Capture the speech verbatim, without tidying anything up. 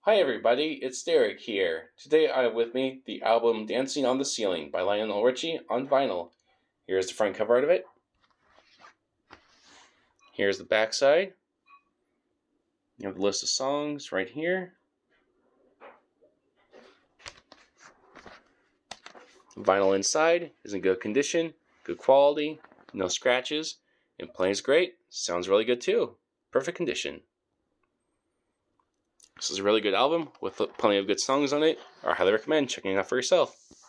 Hi everybody, it's Derek here. Today I have with me the album Dancing on the Ceiling by Lionel Richie on vinyl. Here's the front cover art of it. Here's the back side. You have the list of songs right here. Vinyl inside is in good condition, good quality, no scratches, and plays great. Sounds really good too. Perfect condition. This is a really good album with plenty of good songs on it. I highly recommend checking it out for yourself.